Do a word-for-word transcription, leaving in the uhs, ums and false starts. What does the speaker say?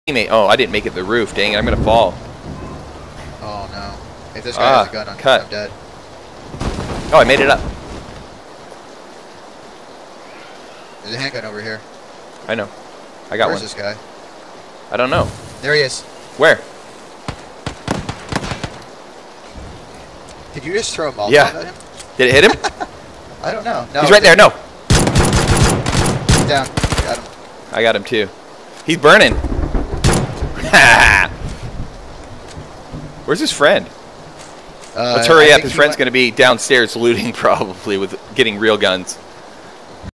teammate. Oh, I didn't make it the roof. Dang it, I'm gonna fall. Oh no. If this guy Ah, has a gun on me, cut. I'm dead. Oh, I made it up. There's a handgun over here. I know. I got Where's one. this guy? I don't know. There he is. Where? Did you just throw a Molotov Yeah. at him? Did it hit him? I don't know. No, He's right there. No. He's down. Got him. I got him too. He's burning. Where's his friend? Uh, Let's hurry I up. think His he friend's went- going to be downstairs looting probably with getting real guns.